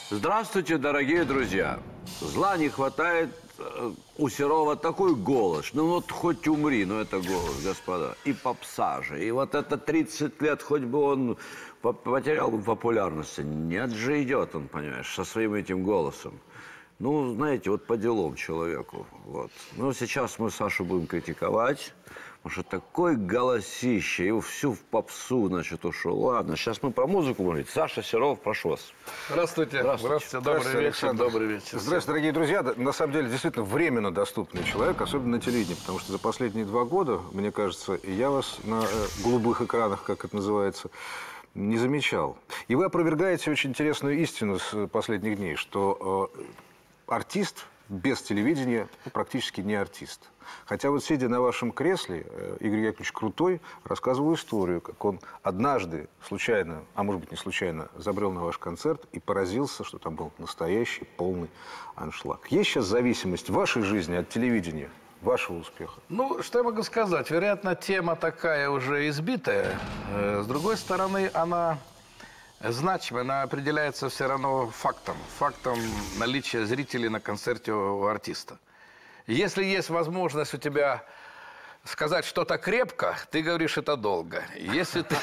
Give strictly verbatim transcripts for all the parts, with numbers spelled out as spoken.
Здравствуйте, дорогие друзья. Зла не хватает, у Серова такой голос. Ну вот хоть умри, но это голос, господа. И попса же. И вот это тридцать лет, хоть бы он потерял популярности. Нет же, идет он, понимаешь, со своим этим голосом. Ну, знаете, вот по делам человеку. Вот. Ну, сейчас мы Сашу будем критиковать. Потому что такой голосище, и всю в попсу, значит, ушел. Ладно, сейчас мы про музыку будем говорить. Саша Серов, прошу вас. Здравствуйте. Здравствуйте. Здравствуйте. Добрый Здравствуйте, вечер. Александр. Добрый вечер. Здравствуйте, дорогие друзья. На самом деле, действительно, временно доступный человек, особенно на телевидении. Потому что за последние два года, мне кажется, я вас на э, голубых экранах, как это называется, не замечал. И вы опровергаете очень интересную истину с последних дней, что э, артист без телевидения ну, практически не артист. Хотя вот сидя на вашем кресле, Игорь Яковлевич Крутой рассказывал историю, как он однажды случайно, а может быть не случайно, забрел на ваш концерт и поразился, что там был настоящий полный аншлаг. Есть сейчас зависимость в вашей жизни от телевидения, вашего успеха? Ну, что я могу сказать? Вероятно, тема такая уже избитая. С другой стороны, она значимая, она определяется все равно фактом. Фактом наличия зрителей на концерте у артиста. Если есть возможность у тебя сказать что-то крепко, ты говоришь это долго. Если ты,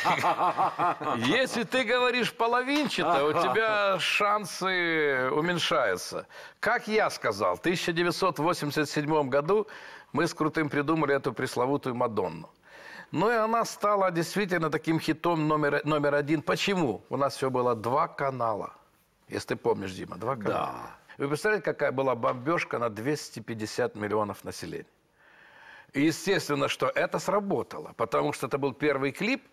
если ты говоришь половинчато, у тебя шансы уменьшаются. Как я сказал, в тысяча девятьсот восемьдесят седьмом году мы с Крутым придумали эту пресловутую «Мадонну». Ну и она стала действительно таким хитом номер, номер один. Почему? У нас все было два канала. Если ты помнишь, Дима, два канала. Да. Вы представляете, какая была бомбежка на двести пятьдесят миллионов населения? И естественно, что это сработало, потому что это был первый клип.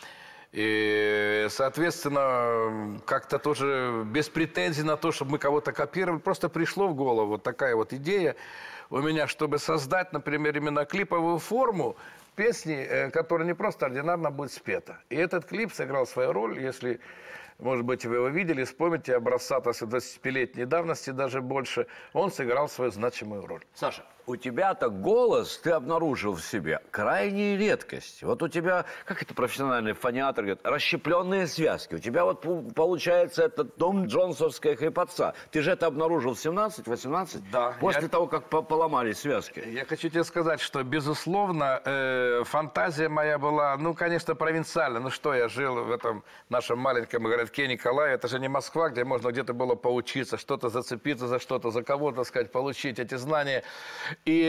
И, соответственно, как-то тоже без претензий на то, чтобы мы кого-то копировали, просто пришло в голову вот такая вот идея у меня, чтобы создать, например, именно клиповую форму песни, которая не просто ординарно будет спета. И этот клип сыграл свою роль, если, может быть, вы его видели, вспомните, образца двадцатипятилетней давности, даже больше, он сыграл свою значимую роль. Саша, у тебя-то голос ты обнаружил в себе крайней редкость. Вот у тебя, как это профессиональный фониатор говорит, расщепленные связки. У тебя вот получается это Том Джонсовская хрипотца. Ты же это обнаружил в семнадцать-восемнадцать? Да. После я... того, как поломали связки. Я хочу тебе сказать, что, безусловно, э, фантазия моя была, ну, конечно, провинциальная. Ну что, я жил в этом нашем маленьком городке Николаеве. Это же не Москва, где можно где-то было поучиться, что-то зацепиться за что-то, за кого-то, так сказать, получить эти знания. И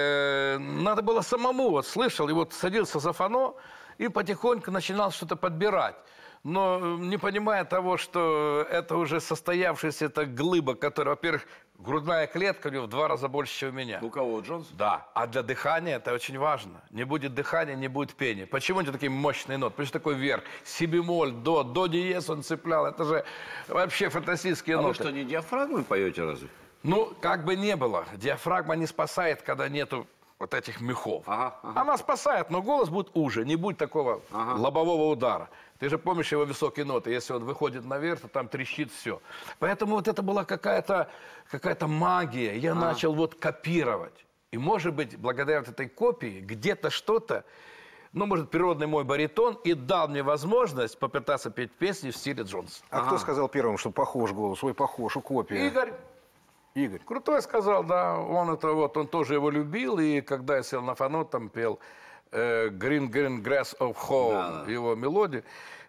э, надо было самому, вот слышал, и вот садился за фано и потихоньку начинал что-то подбирать. Но не понимая того, что это уже состоявшаяся эта глыба, которая, во-первых, грудная клетка у него в два раза больше, чем у меня. У кого, у Джонса? Да. А для дыхания это очень важно. Не будет дыхания, не будет пения. Почему у него такие мощные ноты? Потому что такой вверх. Си бемоль, до, до диез он цеплял. Это же вообще фантастические а ноты. А вы что, не диафрагмой поете разве? Ну, как бы не было. Диафрагма не спасает, когда нету вот этих мехов. Ага, ага. Она спасает, но голос будет уже, не будет такого ага. лобового удара. Ты же помнишь его высокие ноты. Если он выходит наверх, то там трещит все. Поэтому вот это была какая-то какая-то магия. Я ага. начал вот копировать. И, может быть, благодаря вот этой копии где-то что-то, ну, может, природный мой баритон и дал мне возможность попытаться петь песни в стиле Джонса. А ага. кто сказал первым, что похож голос? Ой, похож, у копия. Игорь. Игорь. Крутой сказал, да, он это вот, он тоже его любил, и когда я сел на фано, там пел э, Green Green Grass of Home, да, да. его мелодию,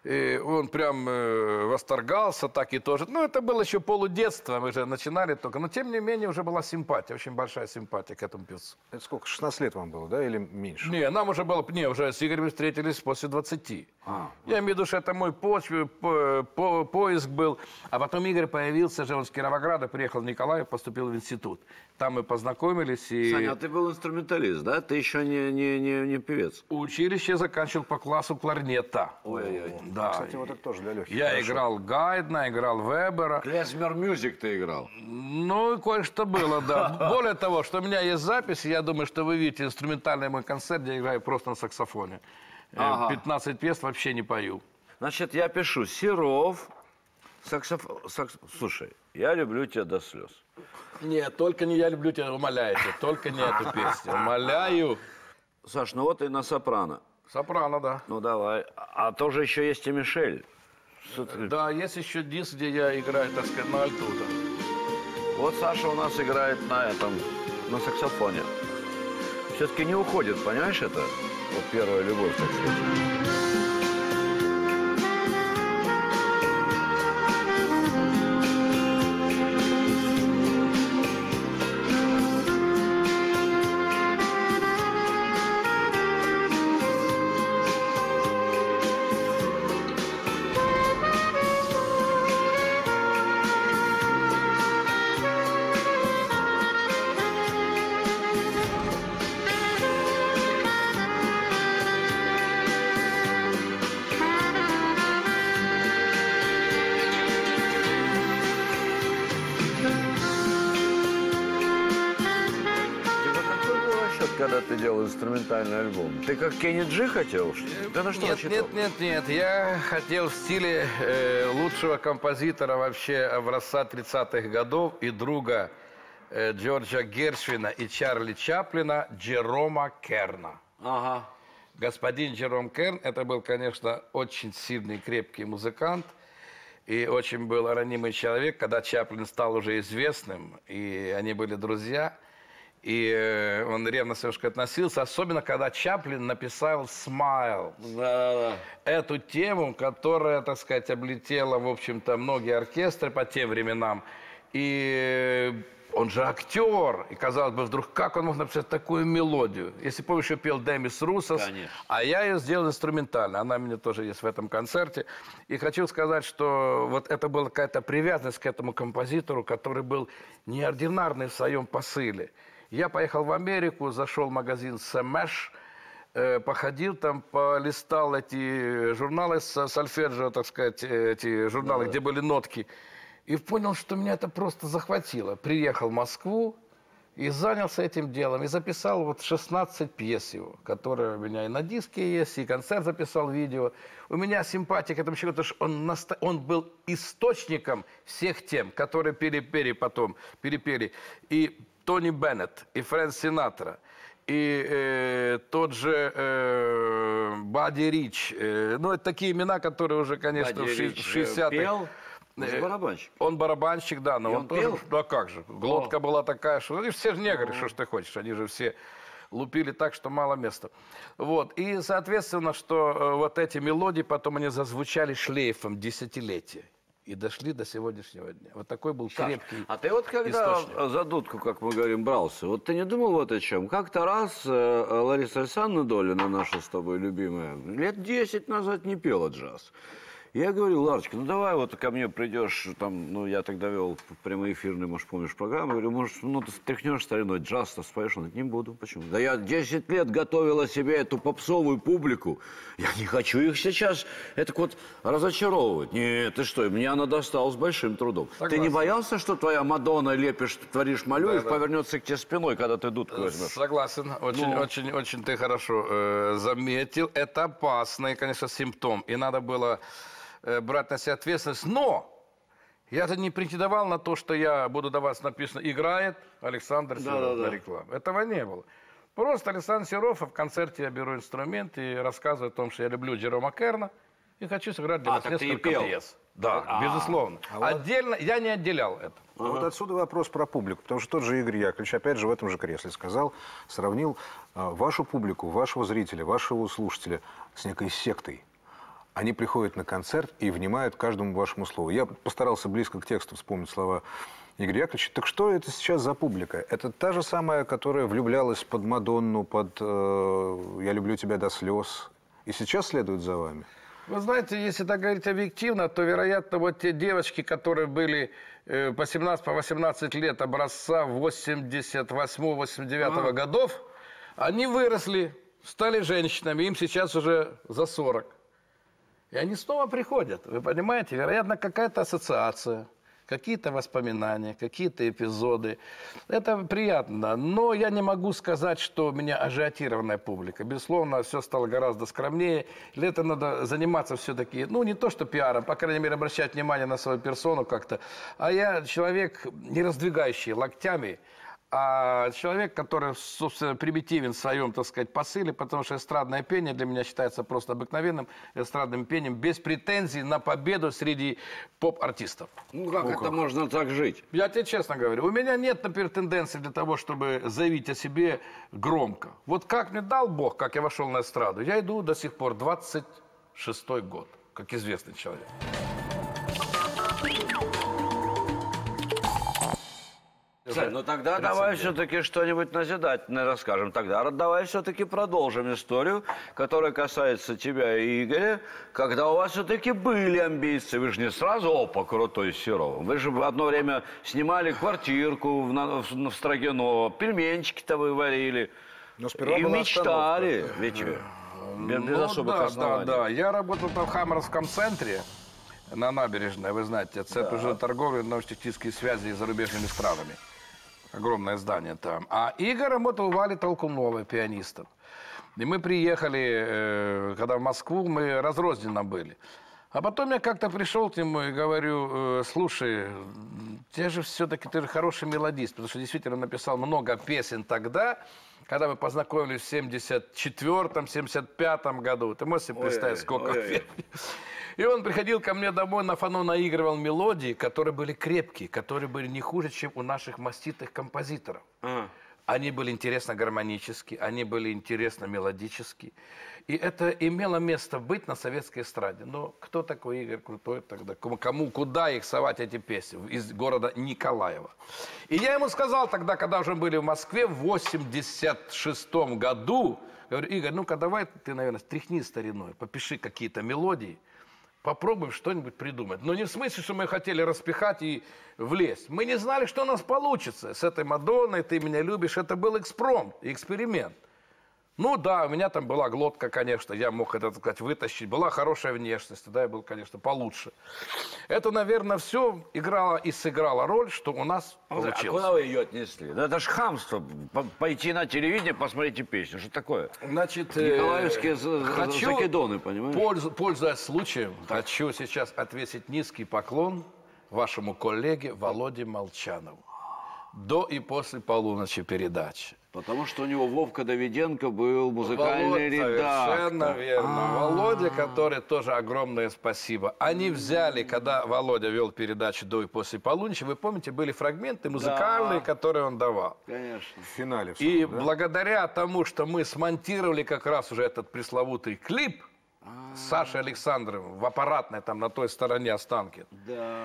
и он прям э, восторгался, так и тоже. Ну, это было еще полудетство, мы же начинали только, но тем не менее уже была симпатия, очень большая симпатия к этому певцу. Это сколько, шестнадцать лет вам было, да, или меньше? Не, нам уже было, не, уже с Игорем встретились после двадцати. А, я имею в виду, что это мой почве, по, по, поиск был. А потом Игорь появился же, он с Кировограда, приехал в Николаев, поступил в институт. Там мы познакомились. И... Саня, а ты был инструменталист, да? Ты еще не, не, не, не певец? Училище заканчивал по классу кларнета. Ой-ой-ой. Да. Кстати, вот это тоже для легких. Я Хорошо. играл Гайдна, играл Вебера. Клезмер Мюзик ты играл? Ну, кое-что было, да. Более того, что у меня есть запись, я думаю, что вы видите инструментальный мой концерт, где я играю просто на саксофоне. Ага. пятнадцать пьес вообще не пою. Значит, я пишу Серов, саксофон... Сакс... Слушай, я люблю тебя до слез. Нет, только не я люблю тебя, умоляю тебя, только не эту песню, умоляю. Саш, ну вот и на сопрано. Сопрано, да. Ну давай. А тоже еще есть и Мишель. Да, есть еще диск, где я играю, так сказать, на альту. Вот Саша у нас играет на этом, на саксофоне. Все-таки не уходит, понимаешь это? Вот первая любовь, так сказать. Когда ты делал инструментальный альбом? Ты как Кенни Джи хотел? Да на что нет, рассчитывал? нет, нет, нет. Я хотел в стиле э, лучшего композитора вообще образца тридцатых годов и друга э, Джорджа Гершвина и Чарли Чаплина Джерома Керна. Ага. Господин Джером Керн, это был, конечно, очень сильный, крепкий музыкант. И очень был ранимый человек, когда Чаплин стал уже известным, и они были друзья. И он ревностно немножко относился, особенно когда Чаплин написал «Smile». Да-да-да. Эту тему, которая, так сказать, облетела, в общем-то, многие оркестры по тем временам. И он же актер. И, казалось бы, вдруг, как он мог написать такую мелодию? Если помнишь, я пел Демис Руссос, а я ее сделал инструментально. Она у меня тоже есть в этом концерте. И хочу сказать, что вот это была какая-то привязанность к этому композитору, который был неординарный в своем посыле. Я поехал в Америку, зашел в магазин «Сэмэш», э, походил там, полистал эти журналы с сольфеджио, так сказать, эти журналы, да, где были нотки, и понял, что меня это просто захватило. Приехал в Москву и занялся этим делом, и записал вот шестнадцать пьес его, которые у меня и на диске есть, и концерт записал, видео. У меня симпатия к этому человеку, потому что он, наста... он был источником всех тем, которые перепели потом, перепели. И Тони Беннет, и Фрэнк Синатра, и э, тот же э, Бадди Рич. Э, ну, это такие имена, которые уже, конечно, Бадди в шестидесятых... Пел? Он же барабанщик. Он барабанщик, да, но и он, он тоже... пел? Ну, а как же? Глотка О. была такая, что... Ну, все же негры, что ж ты хочешь, они же все лупили так, что мало места. Вот. И, соответственно, что э, вот эти мелодии потом они зазвучали шлейфом десятилетия. И дошли до сегодняшнего дня. Вот такой был Саш, крепкий а ты вот когда источник. За дудку, как мы говорим, брался, вот ты не думал вот о чем? Как-то раз э, Лариса Александровна Долина, наша с тобой любимая, лет десять назад не пела джаз. Я говорю: Ларочка, ну давай вот ко мне придешь, там, ну я тогда вел прямоэфирные, может, помнишь, программу, говорю, может, ну ты тряхнешь стариной, джаз-то споешь? Он говорит: не буду. Почему? Да я десять лет готовила себе эту попсовую публику, я не хочу их сейчас это вот разочаровывать. Нет, ты что, мне она досталась большим трудом. Согласен. Ты не боялся, что твоя Мадонна лепишь, творишь, Малюев, да, да, повернется к тебе спиной, когда ты дудку возьмешь? Согласен, очень, ну... очень, очень ты хорошо э, заметил. Это опасный, конечно, симптом, и надо было брать на себя ответственность. Но я-то не претендовал на то, что я буду давать написано «играет Александр Серов», да, да, да, на рекламу. Этого не было. Просто Александр Серов, а в концерте я беру инструмент и рассказываю о том, что я люблю Джерома Керна и хочу сыграть для а, вас несколько пьес. Да, а, безусловно. А Отдельно вот... я не отделял это. А ага. Вот отсюда вопрос про публику. Потому что тот же Игорь Яковлевич, опять же, в этом же кресле сказал, сравнил а, вашу публику, вашего зрителя, вашего слушателя с некой сектой. Они приходят на концерт и внимают каждому вашему слову. Я постарался близко к тексту вспомнить слова Игоря Яковлевича. Так что это сейчас за публика? Это та же самая, которая влюблялась под Мадонну, под э, «Я люблю тебя до слез», и сейчас следует за вами? Вы знаете, если так говорить объективно, то, вероятно, вот те девочки, которые были э, по семнадцать, по восемнадцать лет образца восемьдесят восьмого — восемьдесят девятого а. годов, они выросли, стали женщинами, им сейчас уже за сорок. И они снова приходят, вы понимаете, вероятно, какая-то ассоциация, какие-то воспоминания, какие-то эпизоды. Это приятно, но я не могу сказать, что у меня ажиотированная публика. Безусловно, все стало гораздо скромнее. Для этого надо заниматься все-таки, ну, не то что пиаром, по крайней мере, обращать внимание на свою персону как-то. А я человек, не раздвигающий локтями, А человек, который, собственно, примитивен в своем, так сказать, посыле, потому что эстрадное пение для меня считается просто обыкновенным эстрадным пением, без претензий на победу среди поп-артистов. Ну, как это можно так жить? Я тебе честно говорю, у меня нет, например, тенденции для того, чтобы заявить о себе громко. Вот как мне дал Бог, как я вошел на эстраду, я иду до сих пор двадцать шестой год, как известный человек. Сань, ну тогда давай все-таки что-нибудь назидательное расскажем. Тогда давай все-таки продолжим историю, которая касается тебя и Игоря, когда у вас все-таки были амбиции. Вы же не сразу, опа, крутой Серов. Вы же одно время снимали квартирку в, в, в Строгино, пельменчики-то вы варили. Но сперва и была мечтали, ведь без, без Ну, особых да, оснований. да, да. Я работал там в Хаммеровском центре на набережной, вы знаете, центр уже торговли, научно-технические связи и зарубежными странами. Огромное здание там. А Игорь работал у Вали Толкуновой, пианистом. И мы приехали, э, когда в Москву, мы разрозненно были. А потом я как-то пришел к нему и говорю, э, слушай, ты же все-таки, ты же хороший мелодист, потому что действительно написал много песен тогда, когда мы познакомились в семьдесят четвёртом, семьдесят пятом году. Ты можешь себе представить, сколько песен? И он приходил ко мне домой, на фоно наигрывал мелодии, которые были крепкие, которые были не хуже, чем у наших маститых композиторов. А. Они были интересно гармонические, они были интересно мелодические. И это имело место быть на советской эстраде. Но кто такой Игорь Крутой тогда? Кому, куда их совать, эти песни? Из города Николаева. И я ему сказал тогда, когда уже были в Москве, в восемьдесят шестом году, говорю, Игорь, ну-ка давай ты, наверное, стряхни стариной, попиши какие-то мелодии. Попробуем что-нибудь придумать. Но не в смысле, что мы хотели распихать и влезть. Мы не знали, что у нас получится. С этой Мадонной «Ты меня любишь» это был экспромт, эксперимент. Ну да, у меня там была глотка, конечно, я мог это, так сказать, вытащить. Была хорошая внешность, да, я был, конечно, получше. Это, наверное, все играло и сыграло роль, что у нас получилось. А куда вы ее отнесли? Да это ж хамство. Пойти на телевидение, посмотрите песню. Что такое? Значит, Николаевские хочу, закидоны, понимаешь? Пользу, пользуясь случаем, так. хочу сейчас отвесить низкий поклон вашему коллеге Володе Молчанову. До и после полуночи передачи. Потому что у него Вовка Давиденко был музыкальный Володя, редактор. Совершенно верно. А-а-а. Володя, который тоже огромное спасибо. Они взяли, когда Володя вел передачу «До и после полуночи», вы помните, были фрагменты музыкальные, да. которые он давал. Конечно. В финале. В самом, и да? благодаря тому, что мы смонтировали как раз уже этот пресловутый клип с Сашей Александровым в аппаратной, там на той стороне Останкино. Да.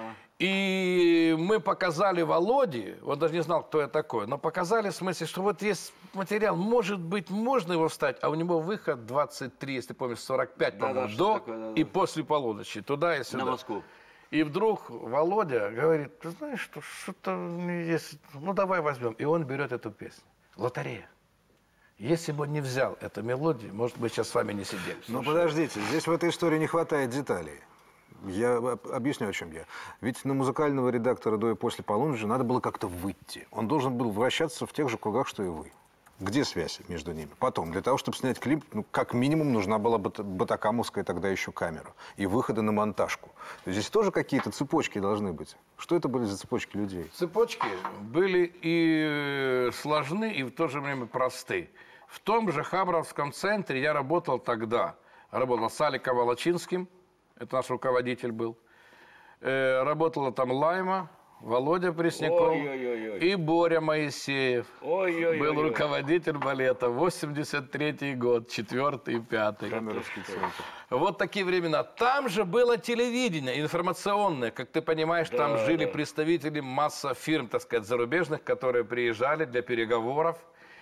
И мы показали Володе, он даже не знал, кто я такой, но показали в смысле, что вот есть материал, может быть, можно его вставить, а у него выход двадцать три, если помнишь, сорок пять, да, по-моему, да, до такое, да, да. и после полуночи, туда и сюда. На Москву. И вдруг Володя говорит, ты знаешь, что что-то есть, ну давай возьмем. И он берет эту песню. Лотерея. Если бы он не взял эту мелодию, может, мы сейчас с вами не сидели. Но подождите, здесь в этой истории не хватает деталей. Я объясню, о чем я. Ведь на музыкального редактора «До и после полуночи» надо было как-то выйти. Он должен был вращаться в тех же кругах, что и вы. Где связь между ними? Потом, для того, чтобы снять клип, ну, как минимум, нужна была батакамовская тогда еще камера. И выходы на монтажку. Здесь тоже какие-то цепочки должны быть. Что это были за цепочки людей? Цепочки были и сложны, и в то же время просты. В том же Хаммеровском центре я работал тогда. Работал с Аликом Волочинским. Это наш руководитель был. Э, работала там Лайма, Володя Пресняков Ой-ой-ой-ой. и Боря Моисеев. Ой-ой-ой-ой. Был руководитель балета. восемьдесят третий год, четвертый и пятый. Хаммеровский центр. Вот такие времена. Там же было телевидение информационное. Как ты понимаешь, Да, там жили да. представители масса фирм, так сказать, зарубежных, которые приезжали для переговоров.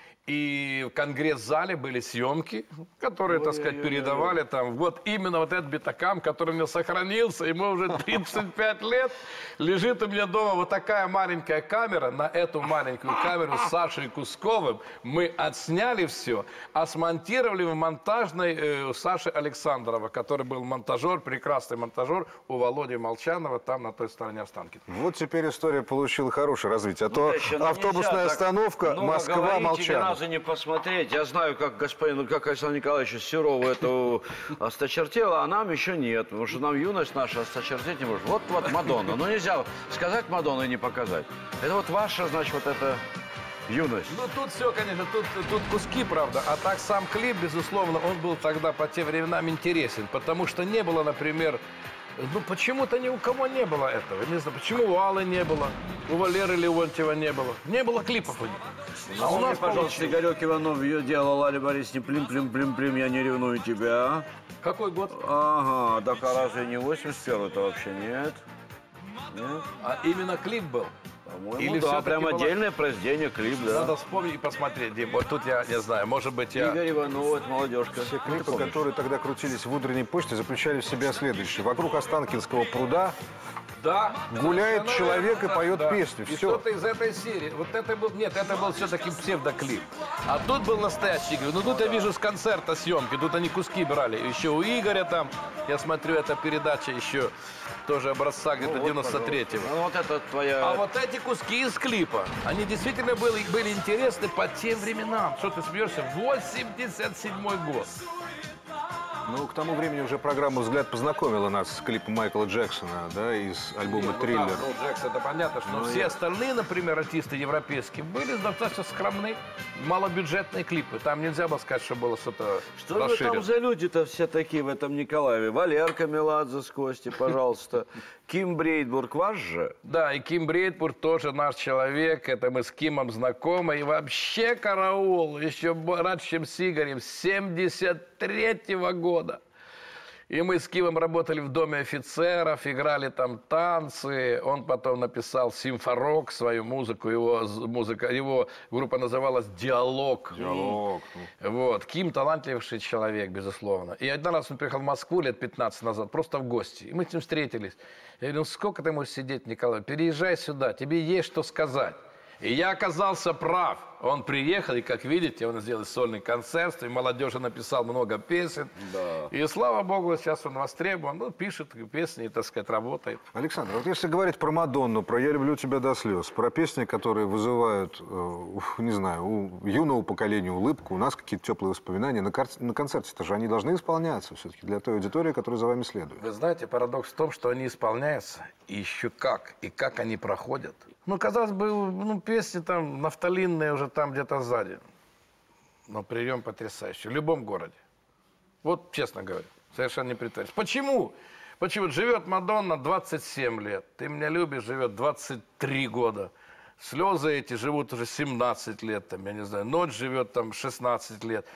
И в конгресс-зале были съемки, которые, так сказать, передавали там. Вот именно вот этот битакам, который у меня сохранился, ему уже тридцать пять лет, лежит у меня дома вот такая маленькая камера. На эту маленькую камеру с Сашей Кусковым мы отсняли все, а смонтировали в монтажной э, у Саши Александрова, который был монтажер, прекрасный монтажер у Володи Молчанова, там на той стороне Останкино. Вот теперь история получила хорошее развитие. А то Теща, ну автобусная нельзя остановка так много Москва, говорить, ни Молчанов. разу не посмотреть. Я знаю, как господин, как Александр Николаевич Серову эту осточертела, а нам еще нет. Потому что нам юность наша осточертеть не может. Вот, вот Мадонна. Ну нельзя сказать Мадонну и не показать. Это вот ваша, значит, вот это юность. Ну, тут все, конечно, тут, тут куски, правда. А так сам клип, безусловно, он был тогда по тем временам интересен. Потому что не было, например, ну, почему-то ни у кого не было этого. Не знаю, почему у Аллы не было, у Валеры Леонтьева не было. Не было клипов у них. А у нас, пожалуйста, Игорек Иванов ее делал Алле Борисовне плим-плим-плим-плим, я не ревную тебя. Какой год? Ага, так а разве не восемьдесят первый-то вообще нет? Нет? А именно клип был? По-моему, Или да, всё-таки прям была- отдельное произведение, клип, да. Надо вспомнить и посмотреть, Дим. Вот тут я не знаю, может быть, я... Игорь Иванов, это молодежка. Все Ну, ты клипы, помнишь. которые тогда крутились в утренней почте, заключали в себя следующее. Вокруг Останкинского пруда Да. гуляет Совершенно человек верно, и поет да. песню. И Всё. что-то из этой серии. Вот это был... Нет, это был все-таки псевдоклип. А тут был настоящий. Ну, тут я вижу с концерта съемки. Тут они куски брали. Еще у Игоря там, я смотрю, эта передача еще тоже образца где-то Ну, вот, девяносто третьего. Ну, вот это твоя... А вот эти куски из клипа, они действительно были, были интересны по тем временам. Что ты смеешься? восемьдесят седьмой год. Ну, к тому времени уже программа «Взгляд» познакомила нас с клипом Майкла Джексона, да, из альбома «Триллер». Ну, Джекс, это понятно, что Ну, все я- остальные, например, артисты европейские, были достаточно скромные, малобюджетные клипы. Там нельзя было сказать, что было что-то Что же расширено. там за люди-то все такие в этом Николаеве? Валерка Меладзе с Кости, пожалуйста. Ким Брейдбург ваш же? Да, и Ким Брейдбург тоже наш человек. Это мы с Кимом знакомы. И вообще караул, еще бо- раньше, чем с Игорем, семьдесят третьего года. И мы с Кимом работали в Доме офицеров, играли там танцы. Он потом написал «Симфорок», свою музыку. Его, з- музыка, его группа называлась «Диалог». Диалог. Вот. Ким талантливейший человек, безусловно. И один раз он приехал в Москву лет пятнадцать назад, просто в гости. И мы с ним встретились. Я говорю, ну сколько ты можешь сидеть, Николай? Переезжай сюда, тебе есть что сказать. И я оказался прав. Он приехал, и, как видите, он сделал сольный концерт, и молодежи написал много песен. Да. И, слава богу, сейчас он востребован, ну, пишет песни, так сказать, работает. Александр, вот если говорить про Мадонну, про «Я люблю тебя до слез», про песни, которые вызывают, э, у- не знаю, у юного поколения улыбку, у нас какие-то теплые воспоминания, на, кар- на концерте-то же они должны исполняться все-таки для той аудитории, которая за вами следует. Вы знаете, парадокс в том, что они исполняются, и еще как, и как они проходят. Ну, казалось бы, ну, песни там нафталинные уже там где-то сзади. Но прием потрясающий. В любом городе. Вот, честно говоря, совершенно не притворюсь. Почему? Почему? Живет Мадонна двадцать семь лет. Ты меня любишь, живет двадцать три года. Слезы эти живут уже семнадцать лет, там, я не знаю. Ночь живет там шестнадцать лет.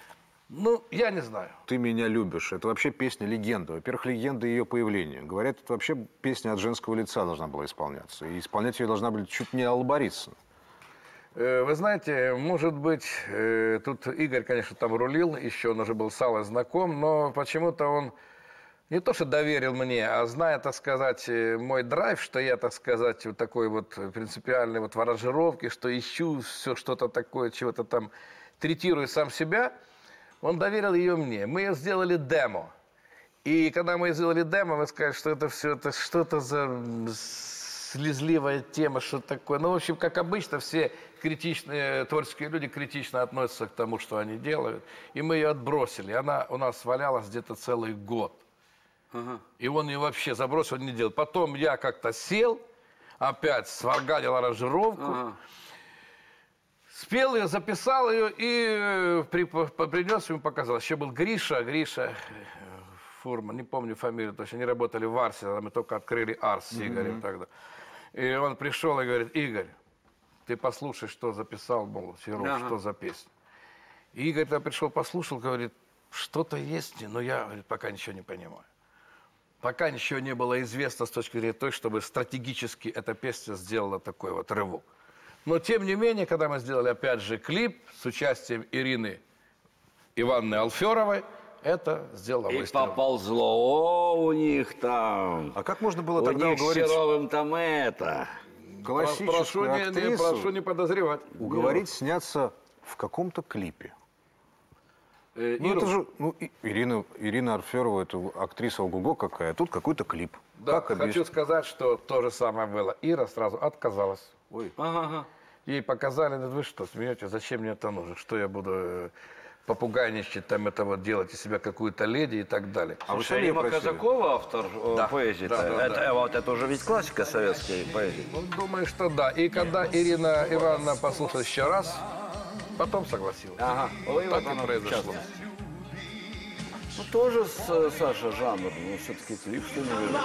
Ну, я не знаю. «Ты меня любишь» — это вообще песня-легенда. Во-первых, легенда ее появления. Говорят, это вообще песня от женского лица должна была исполняться. И исполнять ее должна была чуть не Алла Борисовна. Э, Вы знаете, может быть, э, тут Игорь, конечно, там рулил, еще он уже был с Аллой знаком, но почему-то он не то что доверил мне, а зная, так сказать, э, мой драйв, что я, так сказать, вот такой вот принципиальный вот в аранжировке, что ищу все что-то такое, чего-то там третирую сам себя, он доверил ее мне. Мы ее сделали демо. И когда мы сделали демо, мы сказали, что это все, это что-то за м, слезливая тема, что такое. Ну, в общем, как обычно, все критичные, творческие люди критично относятся к тому, что они делают. И мы ее отбросили. Она у нас валялась где-то целый год. И он ее вообще забросил, не делал. Потом я как-то сел, опять сварганил аранжировку, Ага. спел ее, записал ее и э, при, по- принес ему, показал. Еще был Гриша, Гриша э, Фурман, не помню фамилию, точно, они работали в Арсе, мы только открыли Арс с Игорем тогда. И он пришел и говорит, Игорь, ты послушай, что записал, мол, Серов, Ага. что за песня. И Игорь тогда пришел, послушал, говорит, что-то есть, но я, говорит, пока ничего не понимаю. Пока ничего не было известно с точки зрения той, чтобы стратегически эта песня сделала такой вот рывок. Но, тем не менее, когда мы сделали, опять же, клип с участием Ирины Ивановны Алферовой, это сделало И выстрел. поползло у них там. А как можно было У тогда них с уговорить Серовым там это. классическую прошу, не, не, актрису, прошу не подозревать. уговорить сняться в каком-то клипе? Э, Ну, Иру, это же, ну, И- Ирина, Ирина Арферова, это актриса ого-го какая, а тут какой-то клип. да, Как хочу объяснить? сказать, что то же самое было. Ира сразу отказалась. Ой. Ага, ага. Ей показали, ну вы что, смеетесь, зачем мне это нужно, что я буду... э, попугайничать, там это вот делать из себя какую-то леди и так далее. А вы сами Рима Казакова, автор да. поэзии? Да, да, это, да. Вот это уже ведь классика советской поэзии. Ну, думаю, что да. И когда Ирина Ивановна послушала еще раз, потом согласилась. Ага. Вот Ой, так вот и оно произошло. Ну, тоже, с, Саша, жанр. Ну, все-таки клип, что не верю.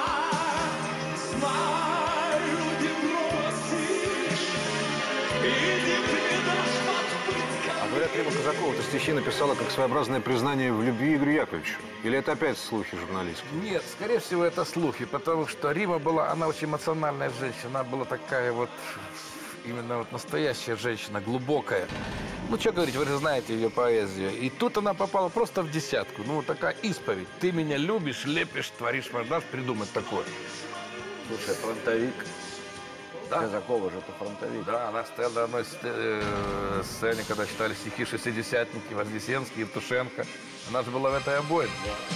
А говорят, Рима Казакова эти стихи написала как своеобразное признание в любви Игорю Яковлевичу. Или это опять слухи журналистские? Нет, скорее всего, это слухи, потому что Рима была, она очень эмоциональная женщина, она была такая вот, именно вот настоящая женщина, глубокая. Ну, что говорить, вы же знаете ее поэзию. И тут она попала просто в десятку. Ну, такая исповедь. Ты меня любишь, лепишь, творишь, можешь придумать такое. Слушай, фронтовик. Да? Казакова же это фронтовик. Да, она стояла на одной э, сцене, когда читали стихи шестидесятники, Вознесенский, Евтушенко. Она же была в этой обойме.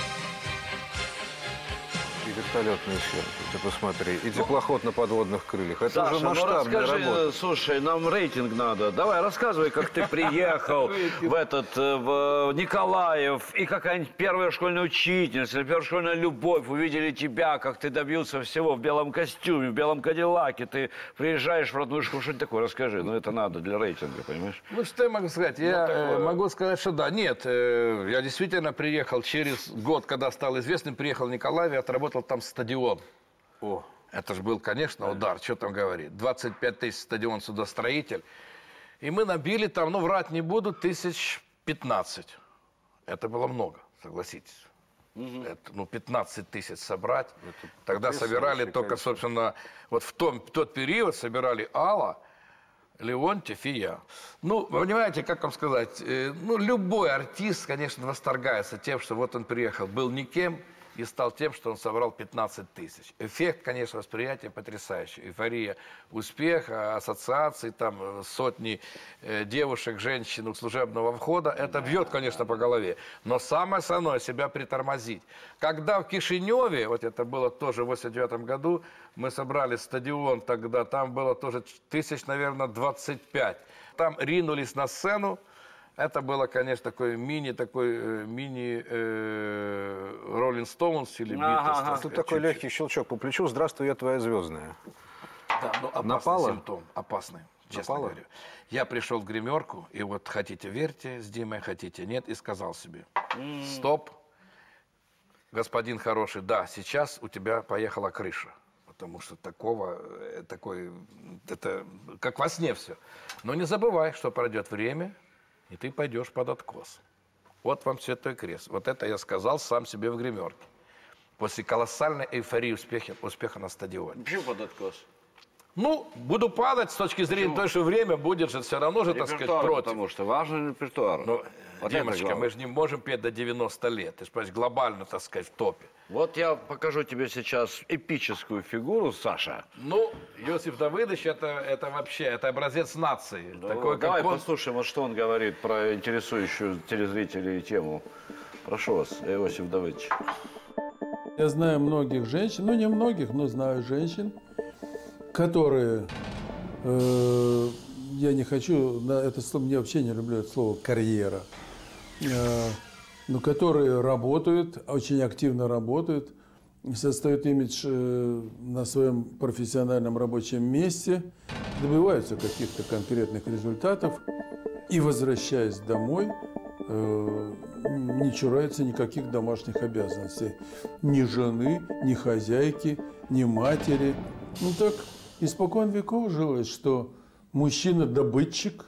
И вертолетные съемки, ты посмотри. И теплоход на подводных крыльях. Это Саша, уже ну масштабная расскажи, работа. слушай, нам рейтинг надо. Давай, рассказывай, как ты приехал в этот, в Николаев, и какая-нибудь первая школьная учительница, первая школьная любовь, увидели тебя, как ты добился всего в белом костюме, в белом кадиллаке, ты приезжаешь в родную школу, что-нибудь такое, расскажи. Ну, это надо для рейтинга, понимаешь? Ну, что я могу сказать? Я такое. э, могу сказать, что да. Нет, э, я действительно приехал через год, когда стал известным, приехал в Николаев и отработал там стадион. О, Это же был, конечно, удар, что там говорить. двадцать пять тысяч стадион судостроитель. И мы набили там, ну, врать не буду, тысяч пятнадцать. Это было много, согласитесь. Это, ну, пятнадцать тысяч собрать. Тогда собирали только, количество. собственно, вот в, том, в тот период собирали Алла, Леонтьев и я. Ну, понимаете, как вам сказать, э, ну, любой артист, конечно, восторгается тем, что вот он приехал, был никем, и стал тем, что он собрал пятнадцать тысяч. Эффект, конечно, восприятия потрясающий. Эйфория успеха, ассоциации, там сотни э, девушек, женщин у служебного входа. Это бьет, конечно, по голове. Но самое основное, себя притормозить. Когда в Кишиневе, вот это было тоже в восемьдесят девятом году, мы собрали стадион тогда, там было тоже тысяч, наверное, двадцать пять. Там ринулись на сцену. Это было, конечно, такой мини, такой э, мини Роллинг Стоунс или Битлз. Ага, тут такой легкий щелчок по плечу. Здравствуй, я твоя звездная. Да, ну, опасный Напало? симптом, опасный, честно Напало? говоря. Я пришел в гримерку, и вот хотите верьте с Димой, хотите нет, и сказал себе, стоп, господин хороший, да, сейчас у тебя поехала крыша. Потому что такого, э, такой, это как во сне все. Но не забывай, что пройдет время, и ты пойдешь под откос. Вот вам святой крест. Вот это я сказал сам себе в гримерке. После колоссальной эйфории успеха, успеха на стадионе. Почему под откос? Ну, буду падать с точки зрения той, что время будет же все равно же, так сказать, Репертуар, против. потому что важный репертуар. Ну, Вот это Димочка, главное. мы же не можем петь до девяноста лет. Ты же, понимаешь, глобально, так сказать, в топе. Вот я покажу тебе сейчас эпическую фигуру, Саша. Ну, Иосиф Давыдович, это, это вообще, это образец нации. Ну, Такой, давай как он. послушаем, вот что он говорит про интересующую телезрителей тему. Прошу вас, Иосиф Давыдович. Я знаю многих женщин, ну не многих, но знаю женщин, которые, э, я не хочу, на это слово, я вообще не люблю это слово карьера, э, но которые работают, очень активно работают, создают имидж э, на своем профессиональном рабочем месте, добиваются каких-то конкретных результатов и, возвращаясь домой, э, не чураются никаких домашних обязанностей. Ни жены, ни хозяйки, ни матери. Ну так испокон веков жилось, что мужчина – добытчик,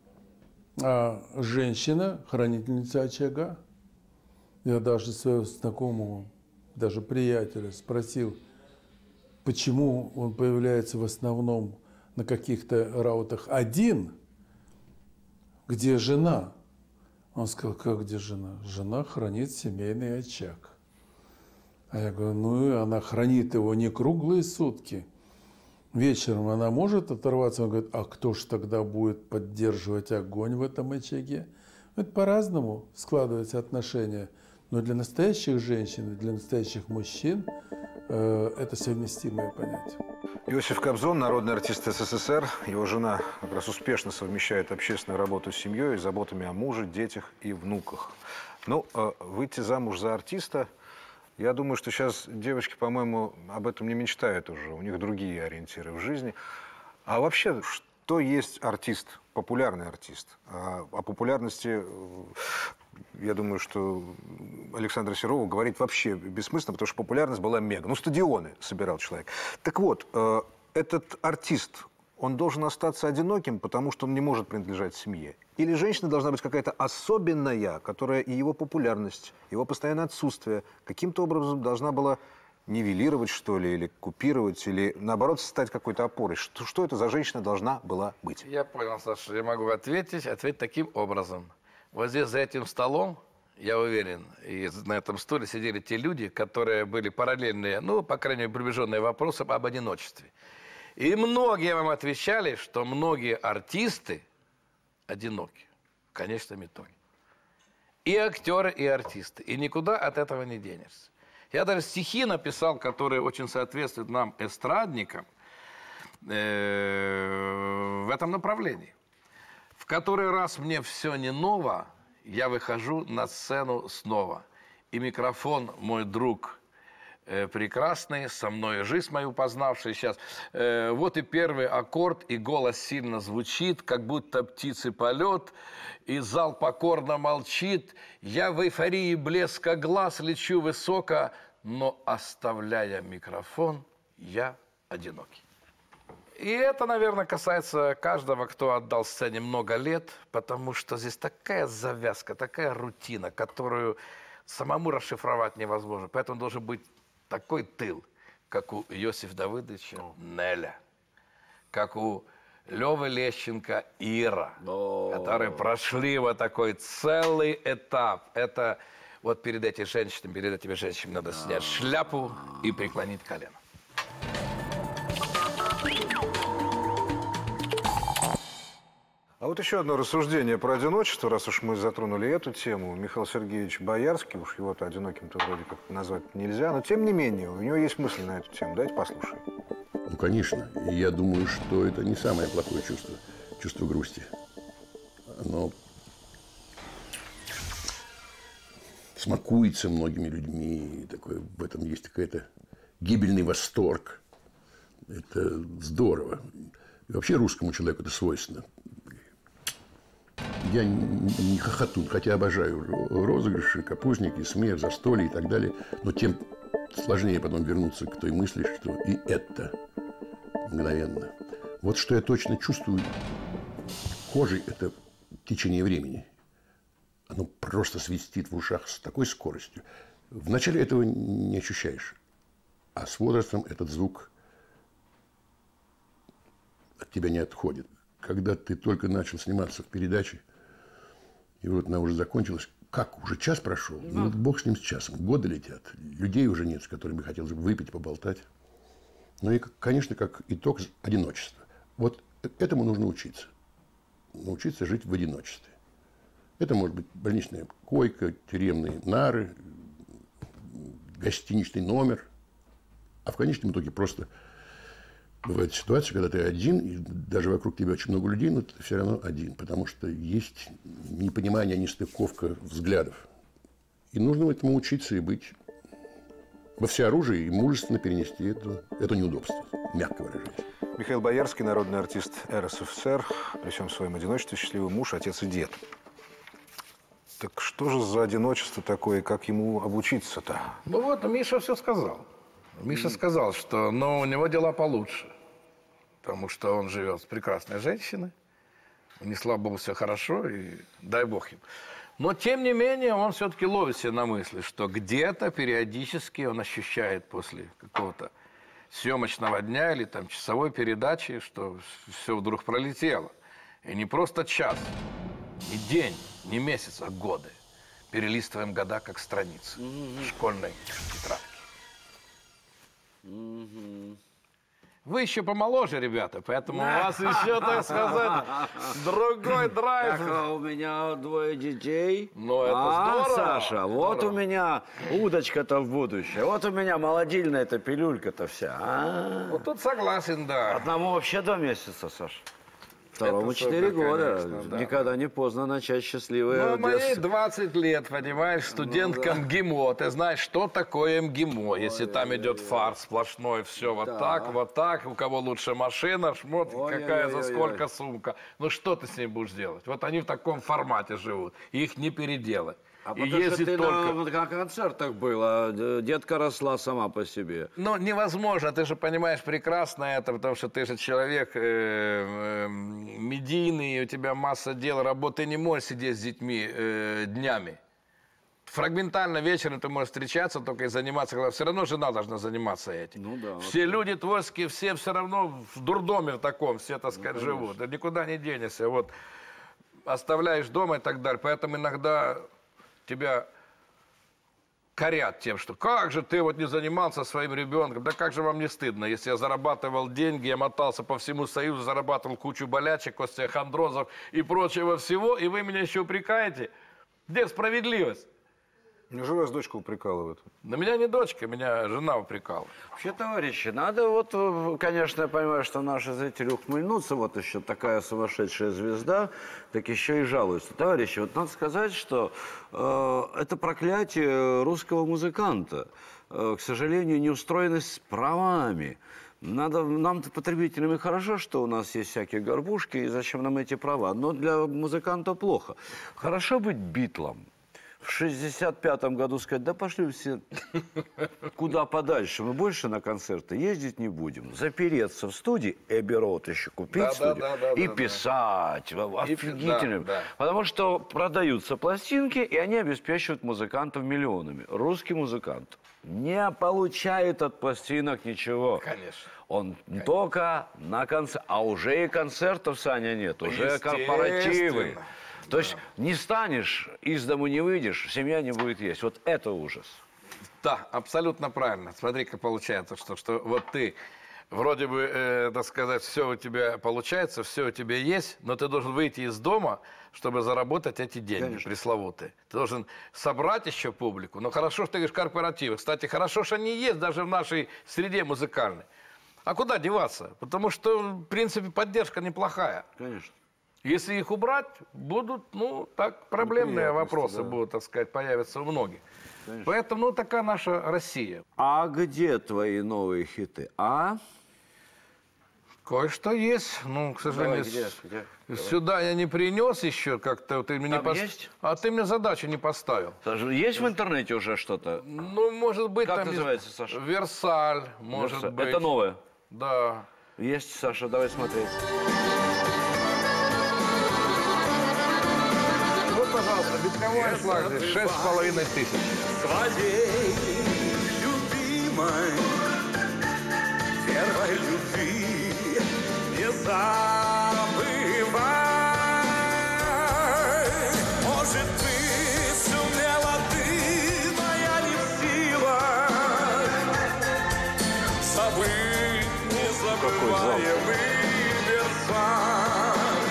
а женщина – хранительница очага. Я даже своего знакомого, даже приятеля спросил, почему он появляется в основном на каких-то раутах один, где жена. Он сказал, как где жена? Жена хранит семейный очаг. А я говорю, ну и она хранит его не круглые сутки. Вечером она может оторваться? Он говорит, а кто ж тогда будет поддерживать огонь в этом очаге? Это по-разному складываются отношения. Но для настоящих женщин, для настоящих мужчин э, это совместимое понятие. Иосиф Кобзон, народный артист СССР. Его жена как раз успешно совмещает общественную работу с семьей и заботами о муже, детях и внуках. Ну, выйти замуж за артиста, я думаю, что сейчас девочки, по-моему, об этом не мечтают уже. У них другие ориентиры в жизни. А вообще, что есть артист, популярный артист? О популярности, я думаю, что Александра Серова говорит вообще бессмысленно, потому что популярность была мега. Ну, стадионы собирал человек. Так вот, этот артист, он должен остаться одиноким, потому что он не может принадлежать семье? Или женщина должна быть какая-то особенная, которая и его популярность, его постоянное отсутствие каким-то образом должна была нивелировать, что ли, или купировать, или, наоборот, стать какой-то опорой? Что, что это за женщина должна была быть? Я понял, Саша, я могу ответить, ответить таким образом. Вот здесь за этим столом, я уверен, и на этом стуле сидели те люди, которые были параллельные, ну, по крайней мере, приближенные вопросам об одиночестве. И многие вам отвечали, что многие артисты одиноки в конечном итоге. И актеры, и артисты. И никуда от этого не денешься. Я даже стихи написал, которые очень соответствуют нам, эстрадникам, э, в этом направлении. В который раз мне все не ново, я выхожу на сцену снова. И микрофон, мой друг э, прекрасный, со мной жизнь мою познавший сейчас. Э, вот и первый аккорд, и голос сильно звучит, как будто птицы полет, и зал покорно молчит. Я в эйфории блеска глаз лечу высоко, но, оставляя микрофон, я одинокий. И это, наверное, касается каждого, кто отдал сцене много лет, потому что здесь такая завязка, такая рутина, которую самому расшифровать невозможно. Поэтому должен быть такой тыл, как у Иосифа Давыдовича Неля, как у Лёвы Лещенко Ира, которые прошли вот такой целый этап. Это вот перед этими женщинами, перед этими женщинами надо снять шляпу и преклонить колено. А вот еще одно рассуждение про одиночество, раз уж мы затронули эту тему. Михаил Сергеевич Боярский, уж его-то одиноким-то вроде как назвать нельзя, но тем не менее, у него есть мысль на эту тему. Давайте послушаем. Ну, конечно. И я думаю, что это не самое плохое чувство, чувство грусти. Оно смакуется многими людьми. Такое, в этом есть какой-то гибельный восторг. Это здорово. И вообще русскому человеку это свойственно. Я не хохотун, хотя обожаю розыгрыши, капустники, смех, застолье и так далее. Но тем сложнее потом вернуться к той мысли, что и это мгновенно. Вот что я точно чувствую кожей, это течение времени. Оно просто свистит в ушах с такой скоростью. Вначале этого не ощущаешь. А с возрастом этот звук от тебя не отходит. Когда ты только начал сниматься в передаче, и вот она уже закончилась, как, уже час прошел? Ну, бог с ним с часом. Годы летят. Людей уже нет, с которыми хотелось бы выпить, поболтать. Ну и, конечно, как итог, одиночество. Вот этому нужно учиться. Научиться жить в одиночестве. Это может быть больничная койка, тюремные нары, гостиничный номер. А в конечном итоге просто бывает ситуация, когда ты один, и даже вокруг тебя очень много людей, но ты все равно один, потому что есть непонимание, нестыковка взглядов. И нужно этому учиться и быть во всеоружии и мужественно перенести это, это неудобство, мягко выражаясь. Михаил Боярский, народный артист эр эс эф эс эр, при всем своем одиночестве, счастливый муж, отец и дед. Так что же за одиночество такое, как ему обучиться-то? Ну вот, Миша все сказал. Миша сказал, что ну, у него дела получше, потому что он живет с прекрасной женщиной, у них, слава богу, все хорошо, и дай бог им. Но, тем не менее, он все-таки ловит себя на мысли, что где-то периодически он ощущает после какого-то съемочного дня или там часовой передачи, что все вдруг пролетело. И не просто час, не день, не месяц, а годы. Перелистываем года как страницы mm-hmm. школьной тетрадки. Mm-hmm. Вы еще помоложе, ребята, поэтому у вас еще, так сказать, другой драйв. Так, а у меня двое детей. Ну, это а, здорово. Саша, вот Здорово. у меня удочка-то в будущее. Вот у меня молодильная-то пилюлька-то вся. А? Вот тут согласен, да. Одному вообще два месяца, Саша. Второму Это четыре супер, года. конечно, да. Никогда не поздно начать счастливое Ну, моей детство. двадцать лет, понимаешь, студентка МГИМО. Ты знаешь, что такое МГИМО, если там идет фарс сплошной, все вот так, вот так, у кого лучше машина, шмотки, Ой, какая ой, за ой, сколько ой. сумка. Ну, что ты с ним будешь делать? Вот они в таком формате живут, их не переделать. А И потому что если ты только... на, на концертах была, д- детка росла сама по себе. Ну, невозможно, ты же понимаешь прекрасно это, потому что ты же человек э, э, медийный, у тебя масса дел, работы, ты не можешь сидеть с детьми э, днями. Фрагментально вечером ты можешь встречаться только и заниматься, когда все равно жена должна заниматься этим. Ну да, все люди творческие, все все равно в дурдоме в таком, все, так сказать, ну, живут. Да никуда не денешься. Вот оставляешь дома и так далее. Поэтому иногда тебя корят тем, что как же ты вот не занимался своим ребенком, да как же вам не стыдно, если я зарабатывал деньги, я мотался по всему Союзу, зарабатывал кучу болячек, остеохондрозов и прочего всего, и вы меня еще упрекаете? Где справедливость? Неужели вас дочка упрекала в этом? На меня не дочка, меня жена упрекала. Вообще, товарищи, надо вот, э, конечно, я понимаю, что наши зрители ухмыльнутся, вот еще такая сумасшедшая звезда, так еще и жалуются. Товарищи, вот надо сказать, что э, это проклятие русского музыканта. Э, к сожалению, неустроенность с правами. Надо, нам-то, потребителям, и хорошо, что у нас есть всякие горбушки, и зачем нам эти права. Но для музыканта плохо. Хорошо быть Битлом. В шестьдесят пятом году сказать, да пошли все куда подальше, мы больше на концерты ездить не будем. Запереться в студии, Эбби-Роуд еще купить Да, студию да, да, да, и да, писать. Офигительно. да, да. Потому что продаются пластинки, и они обеспечивают музыкантов миллионами. Русский музыкант не получает от пластинок ничего. Конечно. Он только на концерт. А уже и концертов, Саня, нет, уже корпоративы. Естественно. То есть не станешь, из дому не выйдешь, семья не будет есть. Вот это ужас. Да, абсолютно правильно. Смотри, как получается, что, что вот ты вроде бы, э, так сказать, все у тебя получается, все у тебя есть, но ты должен выйти из дома, чтобы заработать эти деньги, Конечно. пресловутые. Ты должен собрать еще публику. Но хорошо, что ты говоришь корпоративы. Кстати, хорошо, что они есть даже в нашей среде музыкальной. А куда деваться? Потому что, в принципе, поддержка неплохая. Конечно. Если их убрать, будут, ну, так, проблемные Неприятности, вопросы да. будут, так сказать, появятся у многих. Конечно. Поэтому, ну, такая наша Россия. А где твои новые хиты? А? Кое-что есть, ну, к сожалению, Давай, где, с- где? сюда я не принес еще как-то. Ты мне не Там пос- есть? А ты мне задачу не поставил. Саша, есть в интернете уже что-то? Ну, может быть, Как там есть называется, Саша? Версаль, может Верса- быть. Это новое? Да. Есть, Саша, давай смотреть. Вот, пожалуйста, битковой флаг здесь шесть с половиной тысяч. Своей любимой первой любви не забывай. Может, ты сумела, ты моя не в силах забыть незабываемый Версаль.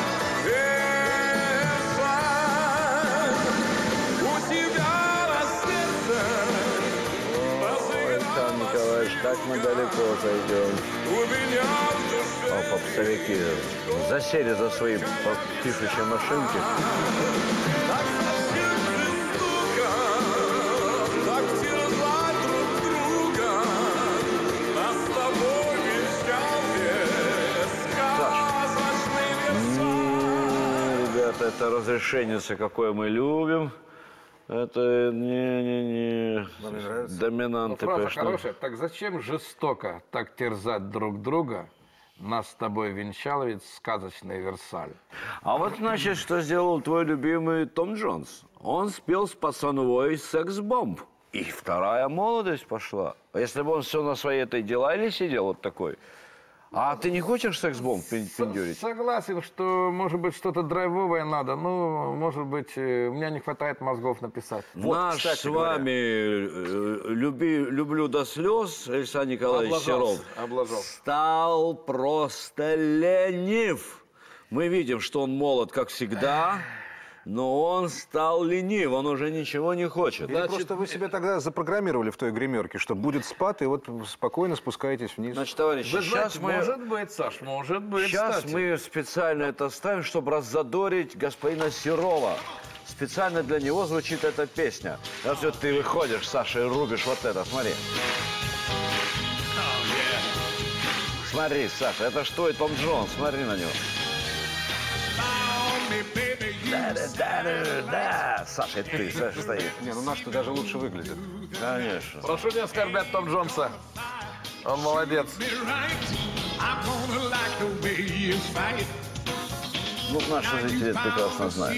Версаль. У тебя на сердце Александр Николаевич, как мы далеко зайдем. у меня в душе. А попсовики засели за свои по- пишущие машинки. Так совсем жестоко, так терзать друг друга. Нас с тобой венчал сказочный Версаль. М, Ребята, это разрешение, какое мы любим. Это не-не-не. Вам не нравится? Ну, Доминанты, фраза конечно. хорошая. Так зачем жестоко так терзать друг друга? Нас с тобой венчал ведь сказочный Версаль. А вот, значит, что сделал твой любимый Том Джонс? Он спел с пацановой «Секс-бомб». И вторая молодость пошла. А если бы он все на своей этой делали сидел вот такой, А ты не хочешь секс-бомб пин- пиндюрить? Согласен, что, может быть, что-то драйвовое надо. Ну, может быть, э, у меня не хватает мозгов написать. Наш кстати с говоря. вами э, люби, люблю до слез Александр Николаевич Серов Облажался. стал просто ленив. Мы видим, что он молод, как всегда, но он стал ленив, он уже ничего не хочет. Или просто вы себя тогда запрограммировали в той гримерке, что будет спад, и вот спокойно спускаетесь вниз. Значит, товарищи, Вы сейчас знаете, мы... может быть, Саш, может быть, Сейчас кстати. мы специально это ставим, чтобы раззадорить господина Серова. Специально для него звучит эта песня. Раз вот ты выходишь, Саша, и рубишь вот это, смотри. Смотри, Саша, это что и Том Джонс, смотри на него. Да-да-да-да-да. Саша, это ты, Саша, стоит. Не, ну наш-то даже лучше выглядит. Конечно. Прошу не оскорблять Том Джонса. Он молодец. Ну, наши зрители это прекрасно знают.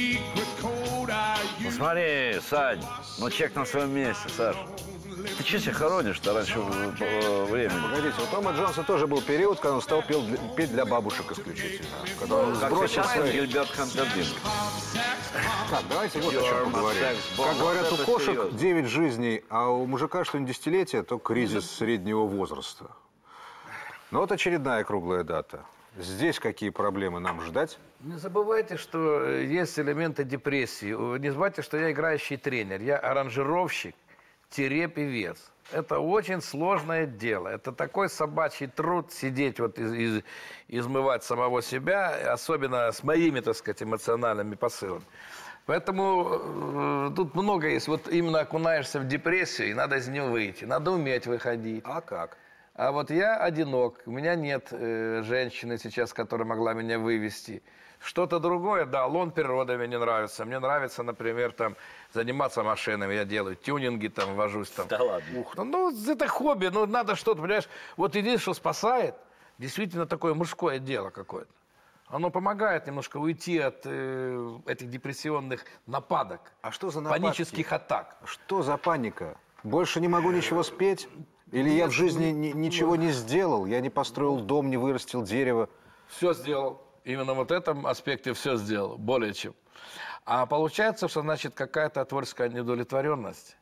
Ну, смотри, Сань, ну человек на своем месте, Саш. Ты че себя хоронишь-то раньше э, времени? Погодите, у Тома Джонса тоже был период, когда он стал пел для- петь для бабушек исключительно. Когда он Как сбросил сейчас свои... Гильберт Хантердин. Так, давайте вот о You're чем my поговорим. sex bomb. Как говорят, Вот у это кошек серьезно. девять жизней, а у мужика что-нибудь десятилетие, то кризис среднего возраста. Но вот очередная круглая дата. Здесь какие проблемы нам ждать? Не забывайте, что э, есть элементы депрессии. Э, Не забывайте, что я играющий тренер. Я аранжировщик, певец. Это очень сложное дело. Это такой собачий труд сидеть, вот из, из- измывать самого себя, особенно с моими, так сказать, эмоциональными посылами. Поэтому э, тут много есть. Вот именно окунаешься в депрессию, и надо из нее выйти. Надо уметь выходить. А как? А вот я одинок, у меня нет э, женщины сейчас, которая могла меня вывести. Что-то другое, да, лон природы мне не нравится. Мне нравится, например, там, заниматься машинами, я делаю тюнинги, там, вожусь там. Да ладно. Ух, ну, ну, это хобби, ну, надо что-то, понимаешь. Вот единственное, что спасает, действительно такое мужское дело какое-то. Оно помогает немножко уйти от э, этих депрессионных нападок. А что за нападки? Панических атак. Что за паника? Больше не могу ничего спеть? Или я в жизни ни- ничего не сделал? Я не построил дом, не вырастил дерево? Все сделал. Именно вот в этом аспекте все сделал, более чем. А получается, что, значит, какая-то творческая неудовлетворенность.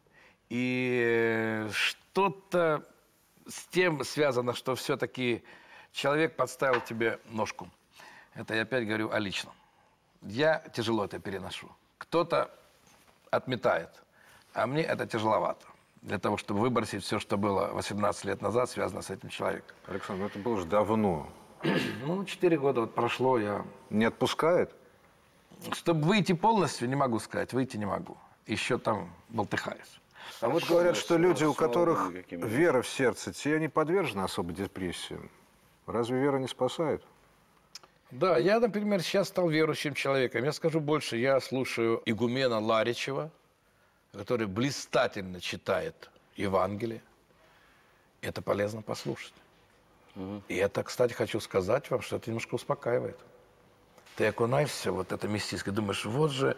И что-то с тем связано, что все-таки человек подставил тебе ножку. Это я опять говорю о личном. Я тяжело это переношу. Кто-то отметает, а мне это тяжеловато. Для того, чтобы выбросить все, что было восемнадцать лет назад, связано с этим человеком. Александр, ну это было уже давно. Ну, четыре года вот прошло, я... Не отпускает? Чтобы выйти полностью, не могу сказать, выйти не могу. Еще там болтыхаюсь. А вот говорят, что люди, у которых какими? вера в сердце, те не подвержены особой депрессии. Разве вера не спасает? Да, я, например, сейчас стал верующим человеком. Я скажу больше, я слушаю игумена Ларичева, который блистательно читает Евангелие. Это полезно послушать. И это, кстати, хочу сказать вам, что это немножко успокаивает. Ты окунаешься, вот это мистическое, думаешь, вот же,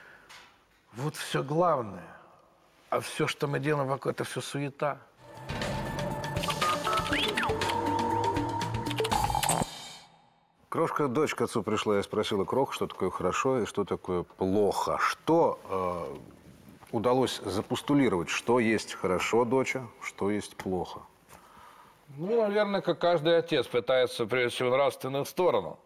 вот все главное. А все, что мы делаем вокруг, это все суета. Крошка, дочь к отцу пришла, я спросила, Крох, что такое хорошо и что такое плохо. Что э, удалось запостулировать, что есть хорошо, доча, что есть плохо? Ну, наверное, как каждый отец пытается, прежде всего, нравственную сторону.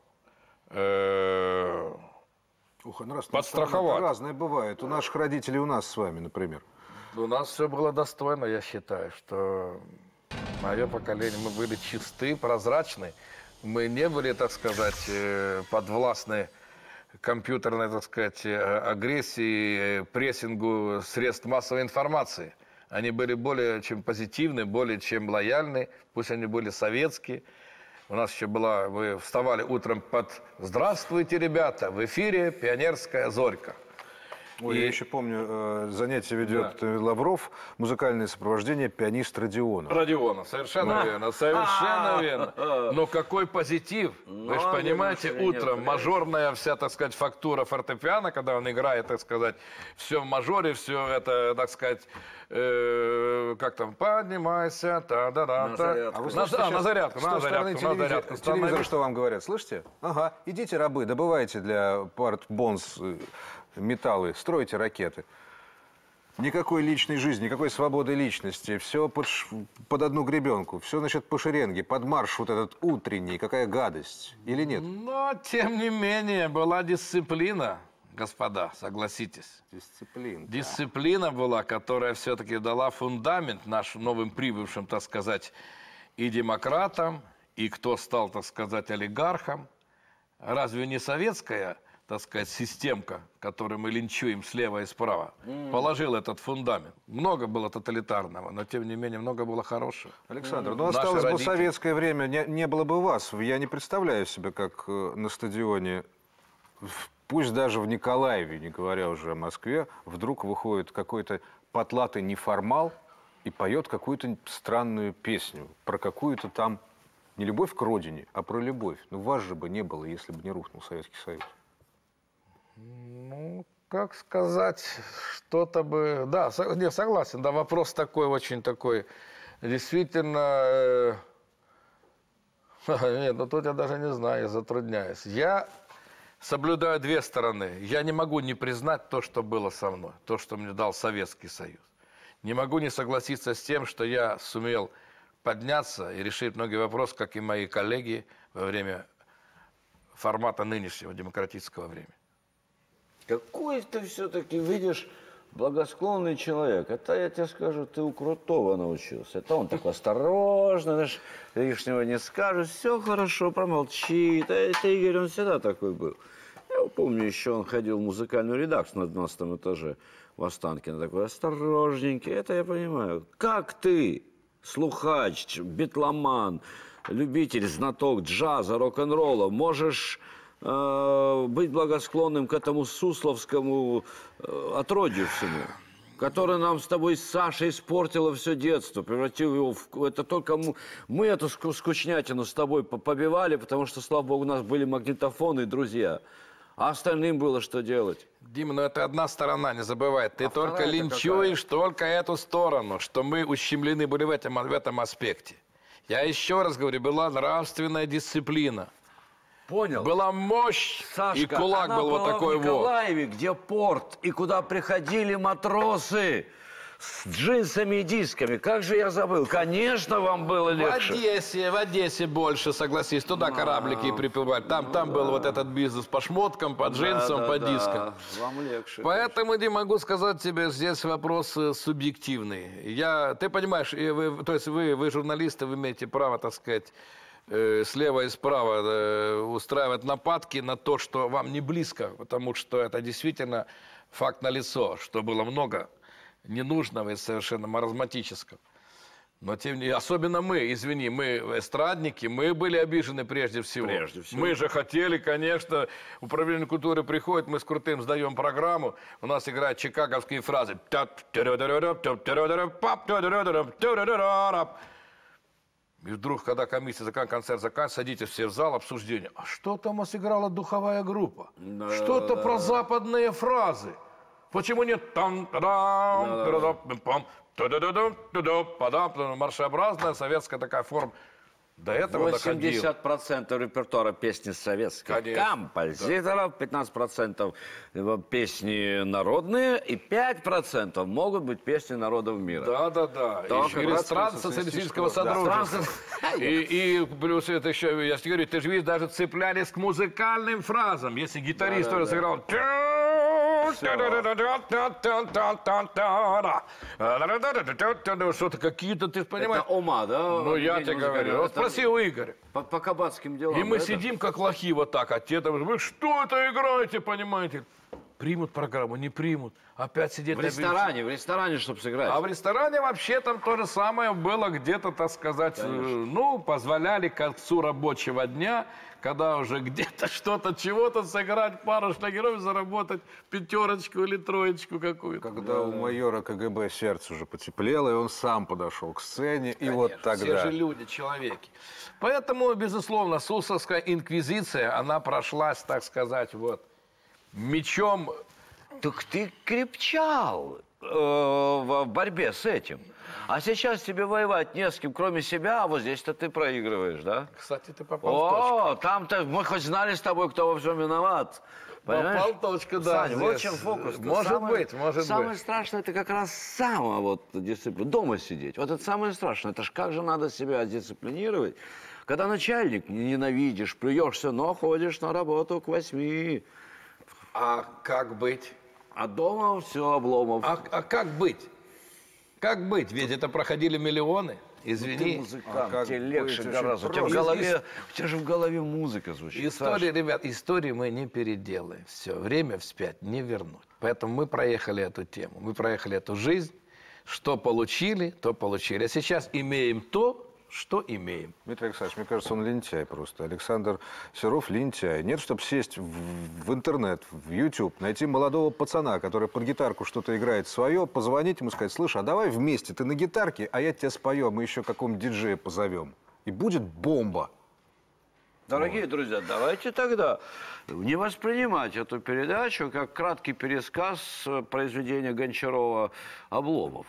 Э, Ух, нравственная Подстраховать. сторона разное бывает. У наших родителей, у нас с вами, например. У нас все было достойно, я считаю, что мое поколение, мы были чисты, прозрачны. Мы не были, так сказать, э, подвластны компьютерной, так сказать, э, агрессии, э, прессингу средств массовой информации. Они были более чем позитивны, более чем лояльны, пусть они были советские. У нас еще была, мы вставали утром под «Здравствуйте, ребята, в эфире пионерская зорька». Ой, И- я еще помню, э, занятие ведет э, Лавров, музыкальное сопровождение, пианист Родионов. Родионов, совершенно верно, совершенно верно. Но какой позитив! Вы же Ноги понимаете, нашли, утром нет, мажорная вся, так сказать, фактура фортепиано, когда он играет, так сказать, все в мажоре, все это, так сказать, э, как там, поднимайся, та-да-да. На та. зарядку. А вы На, слышите а, на сейчас зарядку, с на той стороны зарядку, на телевизора- зарядку. телевизора, Становись. что вам говорят? Слышите? Ага, идите, рабы, добывайте для Парт Бонс э, металлы, стройте ракеты. Никакой личной жизни, никакой свободы личности. Все под, ш- под одну гребенку. Все, значит, по шеренге, под марш вот этот утренний. Какая гадость. Или нет? Но, тем не менее, была дисциплина, господа, согласитесь. Дисциплина. Дисциплина была, которая все-таки дала фундамент нашим новым прибывшим, так сказать, и демократам, и кто стал, так сказать, олигархом. Разве не советская, так сказать, системка, которую мы линчуем слева и справа, положила этот фундамент? Много было тоталитарного, но, тем не менее, много было хорошего. Александр, ну Наши осталось бы родители. советское время, не, не было бы вас. Я не представляю себе, как э, на стадионе, в- пусть даже в Николаеве, не говоря уже о Москве, вдруг выходит какой-то потлатый неформал и поет какую-то странную песню про какую-то там не любовь к родине, а про любовь. Ну вас же бы не было, если бы не рухнул Советский Союз. Ну, как сказать, что-то бы... Да, со- не, согласен, да, вопрос такой, очень такой, действительно... э, Нет, ну тут я даже не знаю, я затрудняюсь. Я соблюдаю две стороны. Я не могу не признать то, что было со мной, то, что мне дал Советский Союз. Не могу не согласиться с тем, что я сумел подняться и решить многие вопросы, как и мои коллеги во время формата нынешнего демократического времени. Какой ты все-таки, видишь, благосклонный человек. Это, я тебе скажу, ты у Крутого научился. Это он такой осторожно, знаешь, лишнего не скажет, все хорошо, промолчит. А это Игорь, он всегда такой был. Я помню, еще он ходил в музыкальную редакцию на двенадцатом этаже в Останкино. Такой осторожненький, это я понимаю. Как ты, слухач, битломан, любитель, знаток джаза, рок-н-ролла, можешь... э, быть благосклонным к этому сусловскому э, отродью всему, которое нам с тобой с Сашей испортило все детство, превратил его в... Это только мы, мы эту ску- скучнятину с тобой по- побивали, потому что, слава богу, у нас были магнитофоны и друзья. А остальным было что делать. Дима, ну это одна сторона, не забывай. Ты А только вторая-то линчуешь только эту сторону, что мы ущемлены были в этом, в этом аспекте. Я еще раз говорю, была нравственная дисциплина. Понял? Была мощь, Сашка, и кулак она был вот была такой в вот. Николаеве, где порт, и куда приходили матросы с джинсами и дисками. Как же я забыл? Конечно, вам было В легче. Одессе, в Одессе больше, согласись, туда кораблики и приплывали. Там, там был вот этот бизнес по шмоткам, по джинсам, Да, по да, дискам. да. Вам легче. Поэтому, Дим, могу сказать тебе, здесь вопрос э, субъективный. Я, ты понимаешь, и вы, то есть вы, вы журналисты, вы имеете право, так сказать, э, слева и справа э, устраивать нападки на то, что вам не близко, потому что это действительно факт налицо, что было много ненужного и совершенно маразматического. Но тем не менее, особенно мы, извини, мы эстрадники, мы были обижены прежде всего. Прежде всего. Мы же хотели, конечно, управление культуры приходит, мы с Крутым сдаем программу, у нас играют чикаговские фразы. И вдруг, когда комиссия, закан- концерт заканчивается, садитесь все в зал, обсуждение. А что там у нас играла духовая группа? Что-то про западные фразы. Почему нет там та-дам, та-дам, пам, та-да-да-дам, та-да, падам, маршеобразная советская такая форма. До этого доходило. восемьдесят процентов репертуара песни советских Конечно. композиторов, пятнадцать процентов песни народные и пять процентов могут быть песни народов мира. Да, да, да. Только И братского социалистического Да, содружества. странство- И, и плюс это еще, я тебе говорю, ты же видишь, даже цеплялись к музыкальным фразам. Если гитарист тоже сыграл... Что-то какие-то, ты понимаешь? Это ума, да? Ну, я Евгений тебе Музыкальный? говорю. Вот Это спроси у Игоря. По, по кабацким делам. И мы да, это? сидим как лохи вот так, а те там, вы что это играете, понимаете? Примут программу, не примут. Опять сидеть В на ресторане, в ресторане, чтобы сыграть. А в ресторане вообще там то же самое было где-то, так сказать, э, ну, позволяли к концу рабочего дня, когда уже где-то что-то, чего-то сыграть, пару шлягеров, заработать пятерочку или троечку какую-то. Когда у майора КГБ сердце уже потеплело, и он сам подошел к сцене, и вот Все тогда... же люди, человеки. Поэтому, безусловно, Сусовская инквизиция, она прошлась, так сказать, вот, мечом. Так ты крепчал э, в борьбе с этим. А сейчас тебе воевать не с кем, кроме себя, а вот здесь-то ты проигрываешь, да? Кстати, ты попал в точку. О, там-то мы хоть знали с тобой, кто во всем виноват. Понимаешь? Попал в точку, да. Сань, вот здесь. чем фокус. Может Самое- быть, может Самое быть. страшное, это как раз сама вот дисциплина. Дома сидеть. Вот это самое страшное. Это ж как же надо себя дисциплинировать, когда начальник ненавидишь, плюешься, но ходишь на работу к восьми. А как быть? А дома все обломов. А, а как быть? Как быть? Ведь это проходили миллионы. Ты Извини. музыкант, А как тебе быть? легче Очень гораздо. У тебя, в просто. голове, у тебя же в голове музыка звучит. Истории, Саш. ребят, истории мы не переделаем. Все, время вспять не вернуть. Поэтому мы проехали эту тему, мы проехали эту жизнь. Что получили, то получили. А сейчас имеем то, что имеем. Дмитрий Александрович, мне кажется, он лентяй просто. Александр Серов лентяй. Нет, чтобы сесть в, в интернет, в YouTube, найти молодого пацана, который под гитарку что-то играет свое, позвонить ему и сказать: слышь, а давай вместе, ты на гитарке, а я тебя спою, а мы еще какого-нибудь диджея позовем. И будет бомба. Дорогие друзья, давайте тогда не воспринимать эту передачу как краткий пересказ произведения Гончарова «Обломов».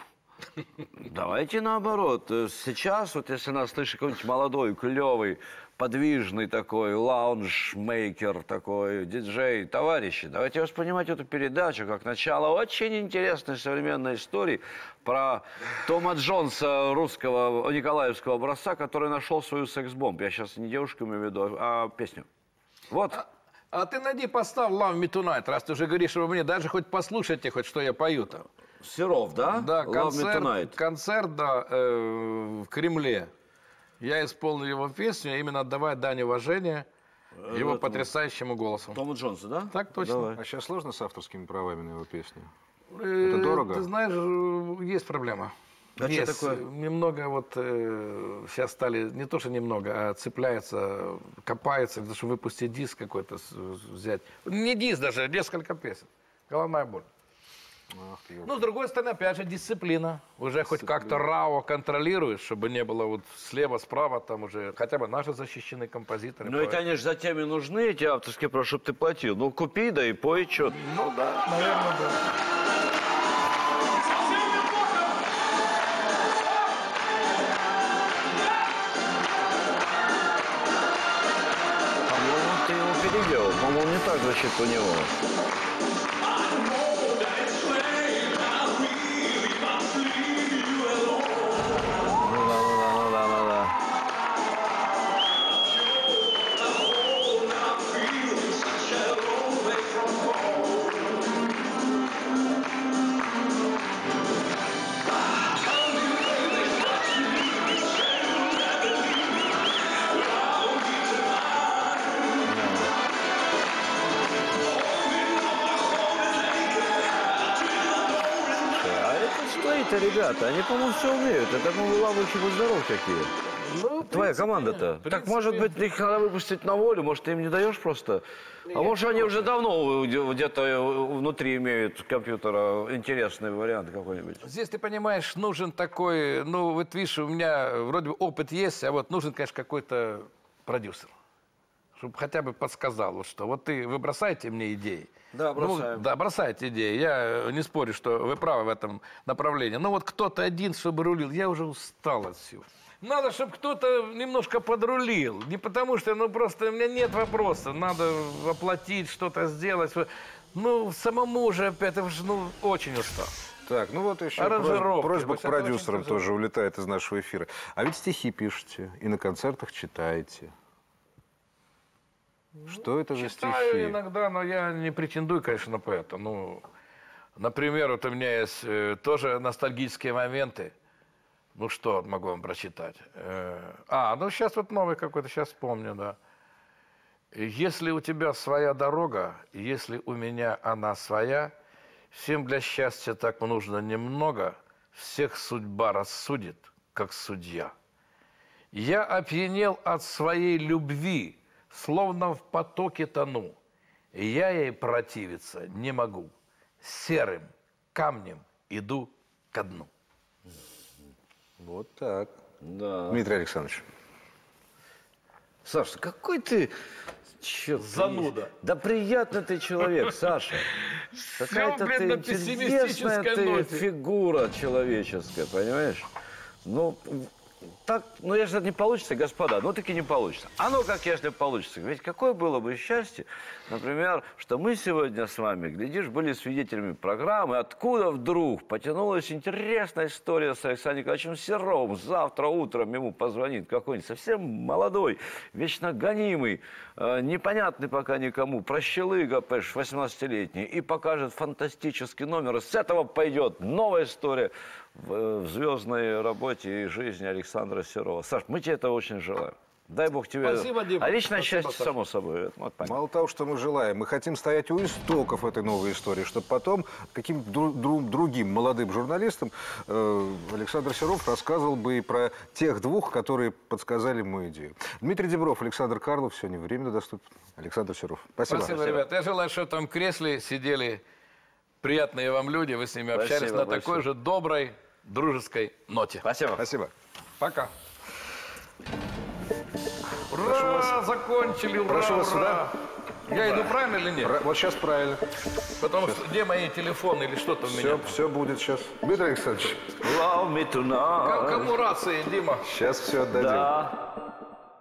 Давайте наоборот. Сейчас, вот если нас слышит какой-нибудь молодой, клевый, подвижный такой, лаунж-мейкер такой, диджей, товарищи, давайте воспринимать эту передачу как начало очень интересной современной истории про Тома Джонса, русского, николаевского образца, который нашел свою секс-бомб. Я сейчас не девушку имею в виду, а песню. Вот. А ты найди, поставь Love Me Tonight, раз ты уже говоришь обо мне, даже хоть послушайте, хоть что я пою там. Серов, да? Да, Love Me концерт, Tonight. концерт, да, э, в Кремле. Я исполнил его песню, именно отдавая дань уважения его этому. потрясающему голосу. Тому Джонсу, да? Так точно. Давай. А сейчас сложно с авторскими правами на его песни? Э, Это дорого? Ты знаешь, э, есть проблема. А что Есть. такое? Немного вот э, сейчас стали, не то что немного, а цепляется, копается, для того, чтобы выпустить диск какой-то, с- взять. Не диск даже, несколько песен. Головная боль. Ах ты, ёлка. Ну, с другой стороны, опять же, дисциплина. Уже хоть как-то РАО контролируешь, чтобы не было вот слева, справа, там уже хотя бы наши защищенные композиторы. Ну, это они же за теми нужны, эти авторские права, чтобы ты платил. Ну, купи, да и пой, что. Ну да, наверное, да. По-моему, ты его переделал. По-моему, не так звучит у него. Ну да, ну да, ну да, ну да. А это что это, ребята? Они, по-моему, все умеют. Это, по-моему, лавочки будь здоров какие. Ну, в Твоя принципе, команда-то. в Так, принципе, может быть, их надо выпустить на волю, может, ты им не даешь просто? А может, они уже давно где-то внутри имеют компьютера интересный вариант какой-нибудь? Здесь, ты понимаешь, нужен такой, ну, вот видишь, у меня вроде бы опыт есть, а вот нужен, конечно, какой-то продюсер, чтобы хотя бы подсказал, вот что. Вот ты, вы бросаете мне идеи. Да, бросаем. Ну, да, бросайте идеи. Я не спорю, что вы правы в этом направлении. Но вот кто-то один, чтобы рулил, я уже устал от всего. Надо, чтобы кто-то немножко подрулил. Не потому что, ну, просто у меня нет вопроса. Надо воплотить, что-то сделать. Ну, самому уже опять, я уже, ну, очень устал. Так, ну вот еще Аранжировки. просьба, просьба Вы к всё продюсерам очень тоже улетает из нашего эфира. А ведь стихи пишете и на концертах читаете. Что это за Читаю стихи? иногда, но я не претендую, конечно, на поэта. Ну, например, вот у меня есть э, тоже ностальгические моменты. Ну, что могу вам прочитать? Э, а, ну, сейчас вот новый какой-то, сейчас вспомню, да. Если у тебя своя дорога, если у меня она своя, всем для счастья так нужно немного, всех судьба рассудит, как судья. Я опьянел от своей любви, словно в потоке тону. Я ей противиться не могу. Серым камнем иду ко дну. Вот так. Да. Дмитрий Александрович. Саша, какой ты... Черт, Зануда. Да приятный ты человек, Саша. Какая-то блин, ты на интересная пессимистической ты ноте. фигура человеческая, понимаешь? Ну, так, ну, если не получится, господа, ну, таки не получится. А ну, как если получится? Ведь какое было бы счастье, например, что мы сегодня с вами, глядишь, были свидетелями программы, откуда вдруг потянулась интересная история с Александром Николаевичем Серовым. Завтра утром ему позвонит какой-нибудь совсем молодой, вечно гонимый, э, непонятный пока никому, прощелыга, понимаешь, восемнадцатилетний, и покажет фантастический номер. И с этого пойдет новая история в, в звездной работе и жизни Александра Серова. Саш, мы тебе этого очень желаем. Дай Бог тебе... Спасибо, Дима. А личное Спасибо, счастье, Саша. само собой. Это вот понятно. Мало того, что мы желаем, мы хотим стоять у истоков этой новой истории, чтобы потом каким-то дру- дру- другим молодым журналистам э, Александр Серов рассказывал бы и про тех двух, которые подсказали мою идею. Дмитрий Дибров, Александр Карлов, сегодня временно доступен. Александр Серов. Спасибо. Спасибо, ребят. Я желаю, чтобы в том кресле сидели приятные вам люди, вы с ними общались Спасибо на большое. такой же доброй, дружеской ноте. Спасибо. Спасибо. Пока. Ура! Закончили, ура, прошу вас ура! Я иду правильно или нет? Ра- Вот сейчас правильно. Потому что где мои телефоны или что-то у Все, меня? все будет сейчас. Дмитрий Александрович, Love me tonight. К- Кому рации, Дима? сейчас все отдадим. Да.